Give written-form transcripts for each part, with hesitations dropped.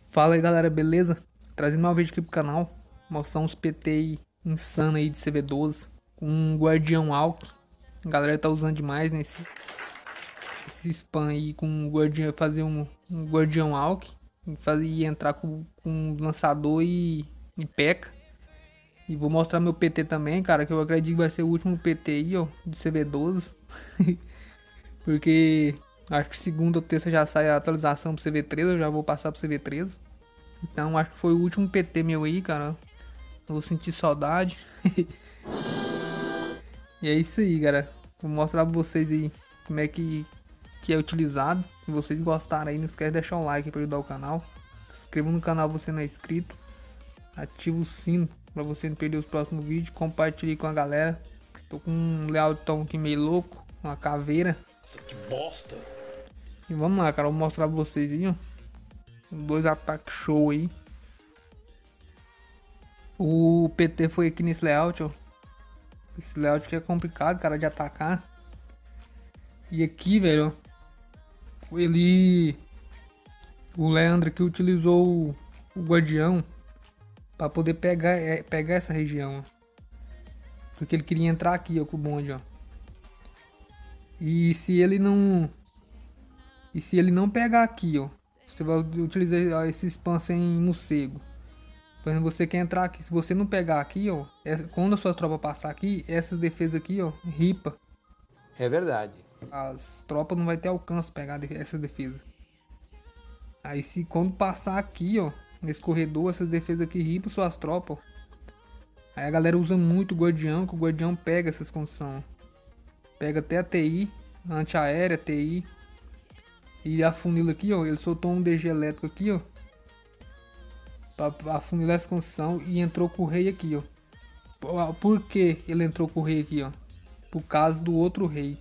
Fala aí galera, beleza? Trazendo mais um vídeo aqui pro canal, mostrar uns PT aí, insano aí de CV12 com um Guardião Alck. A galera tá usando demais nesse esse spam aí com um guardião, fazer um Guardião Alck e entrar com um lançador e P.E.K.K.A. E vou mostrar meu PT também, cara, que eu acredito que vai ser o último PT aí, ó, de CV12. Porque acho que segunda ou terça já sai a atualização pro CV13, eu já vou passar pro CV13. Então acho que foi o último PT meu aí, cara. Eu vou sentir saudade. E é isso aí, galera. Vou mostrar pra vocês aí como é que é utilizado. Se vocês gostaram aí, não esquece de deixar um like pra ajudar o canal. Se inscreva no canal se você não é inscrito. Ativa o sino pra você não perder os próximos vídeos. Compartilhe com a galera. Tô com um lealtão aqui meio louco. Uma caveira. Que bosta! E vamos lá, cara. Vou mostrar pra vocês aí, ó. Dois ataques show aí. O PT foi aqui nesse layout, ó. Esse layout que é complicado, cara, de atacar. E aqui, velho, ó, o Leandro aqui utilizou o Guardião pra poder pegar essa região, ó. Porque ele queria entrar aqui, ó, com o bonde, ó. E se ele não pegar aqui, ó, você vai utilizar esse spam sem morcego. Por exemplo, você quer entrar aqui, se você não pegar aqui, ó, quando a sua tropa passar aqui, essas defesas aqui, ó, ripa. É verdade. As tropas não vai ter alcance de pegar essa defesa. Aí se quando passar aqui, ó, nesse corredor, essas defesas aqui ripa suas tropas, ó. Aí a galera usa muito o Guardião, que o Guardião pega essas condições. Pega até a TI, antiaérea, TI. E afunila aqui, ó, ele soltou um DG elétrico aqui, ó. Pra afunilar essa construção e entrou com o rei aqui, ó. Por que ele entrou com o rei aqui, ó? Por causa do outro rei.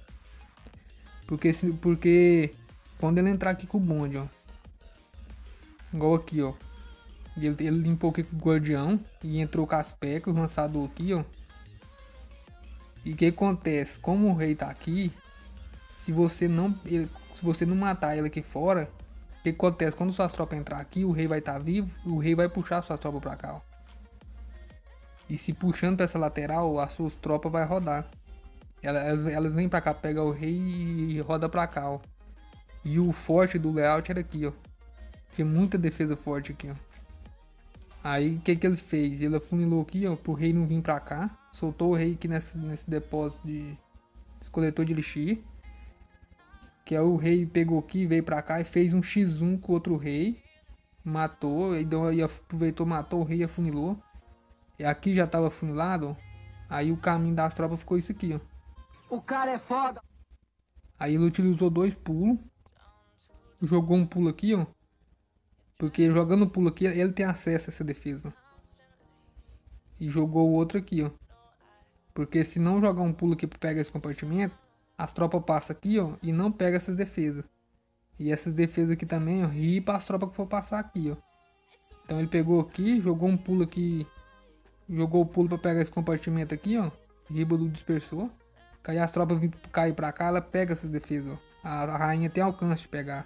Porque quando ele entrar aqui com o bonde, ó. Igual aqui, ó. Ele limpou aqui com o Guardião e entrou com as pecas, o lançador aqui, ó. E o que acontece? Como o rei tá aqui, se você não matar ele aqui fora, o que acontece? Quando suas tropas entrar aqui, o rei vai estar vivo, o rei vai puxar suas tropas pra cá, ó. E se puxando pra essa lateral, as suas tropas vai rodar. Elas vêm pra cá, pega o rei e roda pra cá, ó. E o forte do layout era aqui, ó. Tem muita defesa forte aqui, ó. Aí o que ele fez? Ele afunilou aqui, ó, pro rei não vir pra cá. Soltou o rei aqui nesse depósito esse coletor de elixir. Que é o rei pegou aqui, veio pra cá e fez um x1 com outro rei. Matou, e aproveitou, matou o rei e afunilou. E aqui já tava afunilado, ó. Aí o caminho das tropas ficou isso aqui, ó. O cara é foda. Aí ele utilizou dois pulos. Jogou um pulo aqui, ó. Porque jogando o pulo aqui, ele tem acesso a essa defesa. E jogou o outro aqui, ó. Porque se não jogar um pulo aqui pra pegar esse compartimento, as tropas passam aqui, ó, e não pega essas defesas. E essas defesas aqui também, ó, ripa as tropas que for passar aqui, ó. Então ele pegou aqui, jogou um pulo aqui. Jogou o pulo pra pegar esse compartimento aqui, ó. Riba do dispersor. Aí as tropas caem pra cá, ela pega essas defesas, ó. A rainha tem alcance de pegar.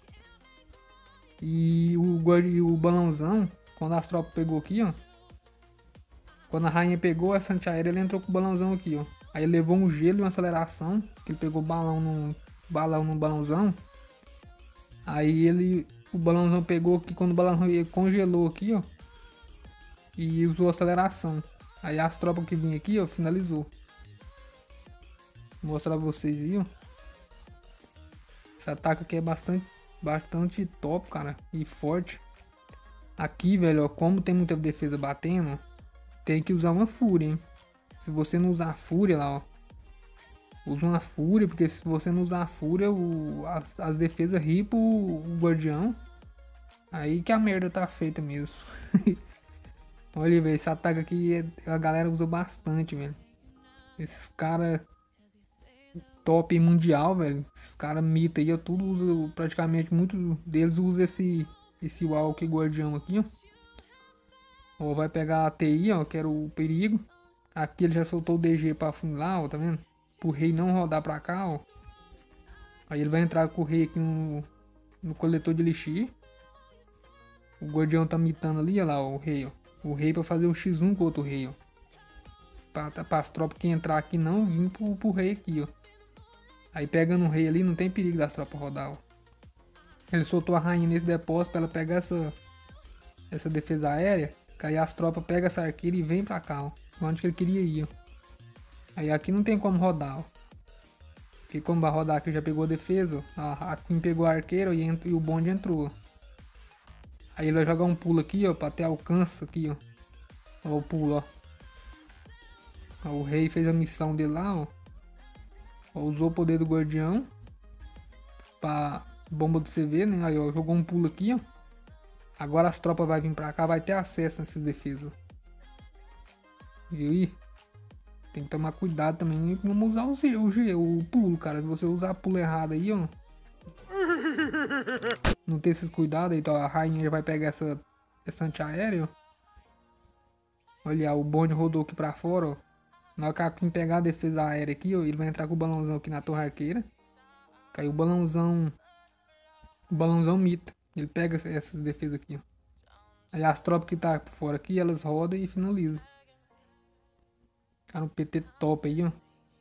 E o balãozão, quando as tropas pegou aqui, ó. Quando a rainha pegou essa antiaérea, ele entrou com o balãozão aqui, ó. Aí ele levou um gelo e uma aceleração. Que ele pegou balão no balãozão. Aí o balãozão pegou aqui, quando o balãozão congelou aqui, ó. E usou aceleração. Aí as tropas que vinham aqui, ó, finalizou. Vou mostrar pra vocês aí, ó. Esse ataque aqui é bastante top, cara. E forte. Aqui, velho, ó, como tem muita defesa batendo, ó, tem que usar uma fúria, hein. Se você não usar a fúria lá, ó. Usa uma fúria, porque se você não usar a fúria, as defesas ripam o Guardião. Aí que a merda tá feita mesmo. Olha, velho, esse ataque aqui a galera usa bastante, velho. Esses caras top mundial, velho. Esses caras mita aí, ó, tudo usa, praticamente muitos deles usam esse Walk Guardião aqui, ó. Ó, vai pegar a TI, ó, que era o perigo. Aqui ele já soltou o DG pra afunilar, ó, tá vendo? Pro rei não rodar pra cá, ó. Aí ele vai entrar com o rei aqui no coletor de elixir. O guardião tá mitando ali, ó lá, ó, o rei, ó. O rei pra fazer o X1 com o outro rei, ó. Pra as tropas que entrar aqui não vir pro rei aqui, ó. Aí pegando o rei ali, não tem perigo das tropas rodar, ó. Ele soltou a rainha nesse depósito pra ela pegar essa defesa aérea. Que aí as tropas pegam essa arqueira e vem pra cá, ó. Onde que ele queria ir, ó. Aí aqui não tem como rodar, ó. Porque como vai rodar aqui já pegou a defesa, ó. A Queen pegou a arqueira e o bonde entrou, ó. Aí ele vai jogar um pulo aqui, ó. Pra ter alcance aqui, ó. Ó o pulo, ó. Ó, o rei fez a missão dele lá, ó. Ó, usou o poder do guardião. Pra bomba do CV, né? Aí, ó. Jogou um pulo aqui, ó. Agora as tropas vão vir pra cá, vai ter acesso nessas defesas. Viu aí? Tem que tomar cuidado também. Vamos usar o pulo, cara. Se você usar pulo errado aí, ó. Não ter esses cuidados, então a rainha já vai pegar essa antiaérea, ó. Olha, o bonde rodou aqui pra fora, ó. Na hora que a Queen pegar a defesa aérea aqui, ó, ele vai entrar com o balãozão aqui na torre arqueira. Caiu o balãozão. O balãozão mita. Ele pega essas defesas aqui, ó. Aí as tropas que tá por fora aqui, elas rodam e finalizam. Cara, um PT top aí, ó.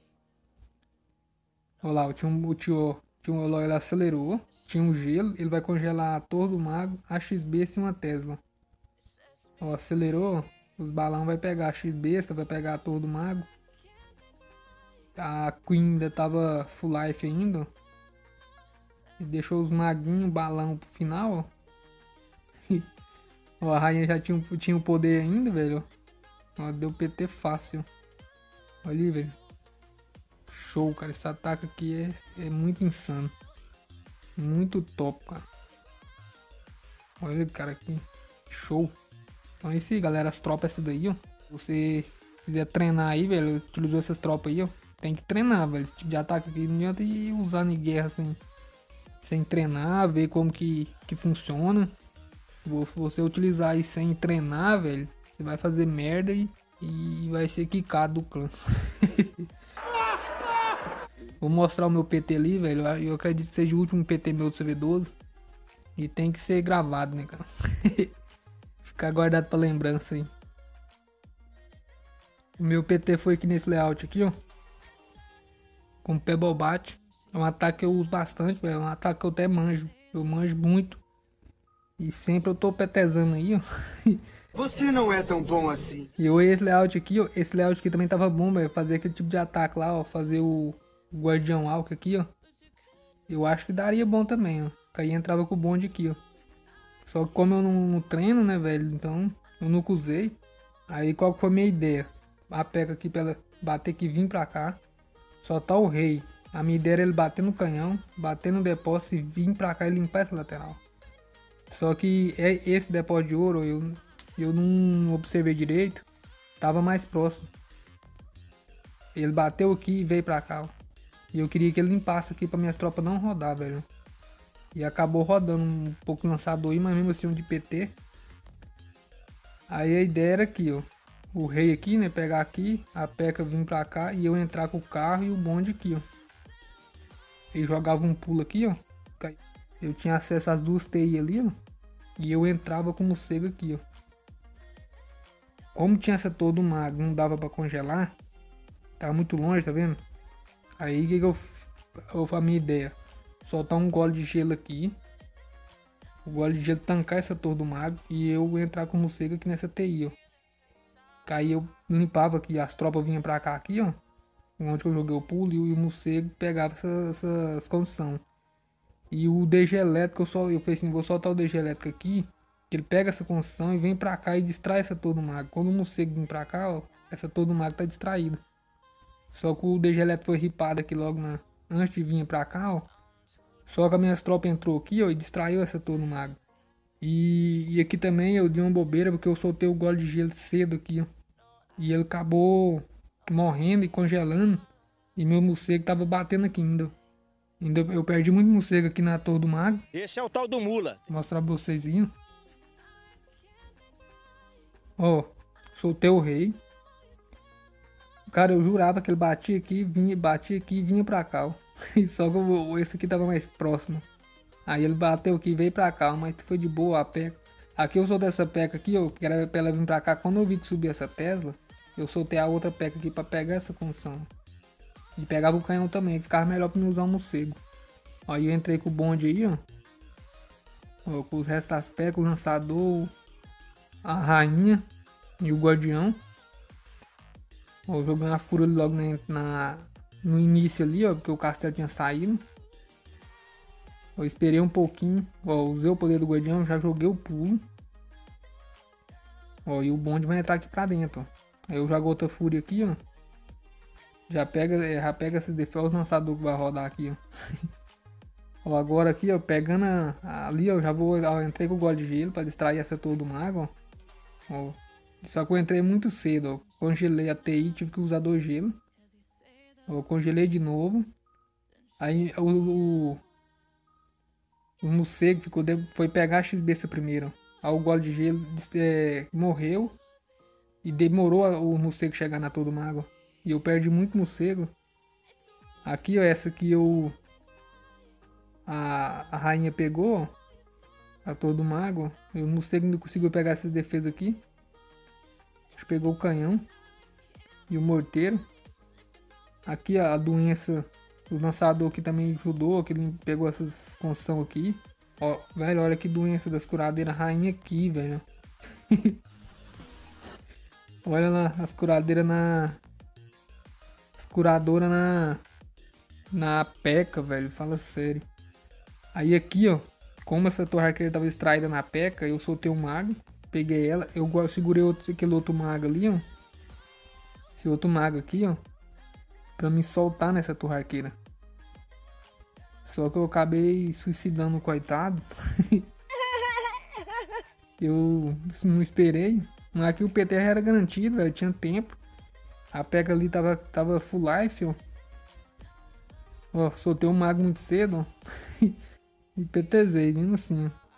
Olha lá, o tio, ele acelerou. Tinha um gelo, ele vai congelar a Torre do Mago, a XB e uma Tesla. Ó, acelerou, os balão vai pegar a XB, vai pegar a Torre do Mago. A Queen ainda tava full life ainda. E deixou os maguinhos, balão pro final, ó. Ó, a rainha já tinha o poder ainda, velho. Ó, deu PT fácil. Olha ali, velho. Show, cara. Esse ataque aqui é muito insano. Muito top, cara. Olha o cara aqui. Show. Então é isso aí, galera. As tropas essas daí, ó. Se você quiser treinar aí, velho. Utilizou essas tropas aí, ó. Tem que treinar, velho. Esse tipo de ataque aqui não adianta ir usando em guerra sem treinar, ver como que funciona. Se você utilizar aí sem treinar, velho, você vai fazer merda e vai ser quicado do clã. Vou mostrar o meu PT ali, velho. Eu acredito que seja o último PT meu do CV12. E tem que ser gravado, né, cara? Ficar guardado pra lembrança aí. O meu PT foi aqui nesse layout aqui, ó. Com o Pebble Bat. É um ataque que eu uso bastante, velho. É um ataque que eu até manjo. Eu manjo muito. E sempre eu tô petezando aí, ó. Você não é tão bom assim. E eu esse layout aqui, ó. Esse layout aqui também tava bom, velho. Fazer aquele tipo de ataque lá, ó. Fazer o Guardião Alck aqui, ó. Eu acho que daria bom também, ó. Que aí entrava com o bonde aqui, ó. Só que como eu não treino, né, velho? Então eu nunca usei. Aí qual que foi a minha ideia? A peca aqui pra ela bater aqui, vir pra cá. Só tá o rei. A minha ideia era ele bater no canhão, bater no depósito e vir pra cá e limpar essa lateral. Só que esse depósito de ouro eu não observei direito. Tava mais próximo. Ele bateu aqui e veio pra cá, ó. E eu queria que ele limpasse aqui pra minhas tropas não rodar, velho. E acabou rodando um pouco lançador aí, mas mesmo assim um de PT. Aí a ideia era aqui, ó. O rei aqui, né? Pegar aqui, a peca vir pra cá e eu entrar com o carro e o bonde aqui, ó. Ele jogava um pulo aqui, ó. Eu tinha acesso às duas TI ali, ó. E eu entrava com o morcego aqui, ó. Como tinha essa torre do mago, não dava pra congelar. Tava muito longe, tá vendo? Aí o que eu a minha ideia? Soltar um gole de gelo aqui. O gole de gelo tancar essa torre do mago. E eu entrar com o morcego aqui nessa TI, ó. Aí eu limpava aqui, as tropas vinham pra cá aqui, ó. Onde eu joguei o pulo e o morcego pegava essas condições. E o DG elétrico, eu falei assim, vou soltar o DG elétrico aqui. Ele pega essa construção e vem pra cá e distrai essa torre do mago. Quando o morcego vem pra cá, ó, essa torre do mago tá distraída. Só que o DG elétrico foi ripado aqui logo antes de vir pra cá, ó. Só que as minhas tropas entrou aqui, ó, e distraiu essa torre do mago. E aqui também eu dei uma bobeira porque eu soltei o gole de gelo cedo aqui, ó. E ele acabou morrendo e congelando. E meu morcego tava batendo aqui ainda. Eu perdi muito morcego aqui na torre do mago. Esse é o tal do mula. Vou mostrar pra vocês aí. Ó, soltei o rei. Cara, eu jurava que ele batia aqui e vinha pra cá, ó. Só que esse aqui tava mais próximo. Aí ele bateu aqui e veio pra cá, mas foi de boa a peca. Aqui eu soltei essa peca aqui, ó, que era pra ela vir pra cá. Quando eu vi que subia essa Tesla, eu soltei a outra peca aqui pra pegar essa função. E pegava o canhão também, ficava melhor pra mim usar o morcego. Aí eu entrei com o bonde aí, ó. Ó, com os restos das pecas, o lançador, a rainha e o guardião. Ó, jogando a fúria logo no início ali, ó, porque o castelo tinha saído. Eu esperei um pouquinho, ó, usei o poder do guardião, já joguei o pulo. Ó, e o bonde vai entrar aqui pra dentro, ó. Aí eu jogo outra fúria aqui, ó. Já pega esses defeitos lançador que vai rodar aqui, ó. Ó, agora aqui, ó, pegando ali, ó, já vou, ó, entrei com o gole de gelo pra distrair essa torre do mago, ó. Ó. Só que eu entrei muito cedo, ó. Congelei a TI, tive que usar 2 gelo. Ó, congelei de novo. Aí o morcego foi pegar a X-Besta primeiro. Aí o gole de gelo morreu. E demorou o morcego chegar na torre do mago. E eu perdi muito morcego. Aqui, ó, essa aqui a rainha pegou, ó, a torre do mago. E o morcego não conseguiu pegar essas defesas aqui. Pegou o canhão e o morteiro. Aqui a doença, o lançador aqui também ajudou, que ele pegou essas construções aqui. Ó, velho, olha que doença das curadeiras rainha aqui, velho. Olha lá, as curadeiras as curadoras na peca, velho, fala sério. Aí aqui, ó, como essa torre arqueira tava distraída na peca, eu soltei um mago. Peguei ela, eu segurei aquele outro mago ali, ó. Esse outro mago aqui, ó. Pra me soltar nessa torre arqueira. Só que eu acabei suicidando o coitado. Eu não esperei. Aqui o PT era garantido, velho. Tinha tempo. A pega ali tava full life, ó. Ó, soltei um mago muito cedo, ó. E PTzei, vindo assim, ó.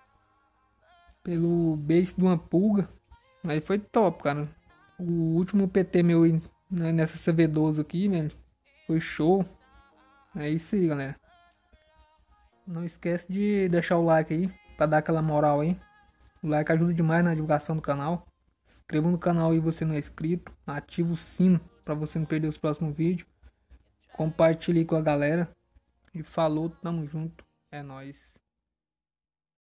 Pelo base de uma pulga. Aí foi top, cara. O último PT meu nessa CV12 aqui, velho. Foi show. É isso aí, galera. Não esquece de deixar o like aí. Pra dar aquela moral aí. O like ajuda demais na divulgação do canal. Se inscreva no canal aí se você não é inscrito. Ativa o sino pra você não perder os próximos vídeos. Compartilhe com a galera. E falou, tamo junto. É nóis.